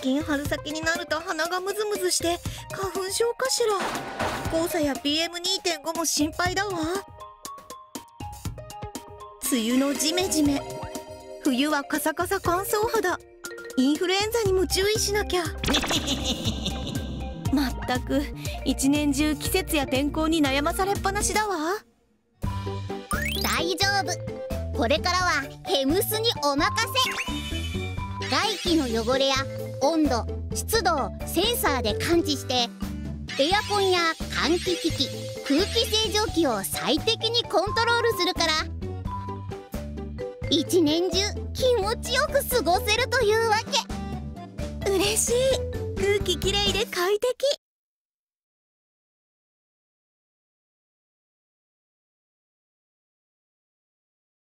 近春先になると鼻がムズムズして花粉症かしら。黄砂や PM2.5 も心配だわ。梅雨のジメジメ、冬はカサカサ乾燥肌、インフルエンザにも注意しなきゃ。まったく一年中季節や天候に悩まされっぱなしだわ。 大丈夫、これからはヘムスにお任せ。外気の汚れや温度、湿度をセンサーで感知して、エアコンや換気機器、空気清浄機を最適にコントロールするから、一年中気持ちよく過ごせるというわけ。 嬉しい。空気きれいで快適。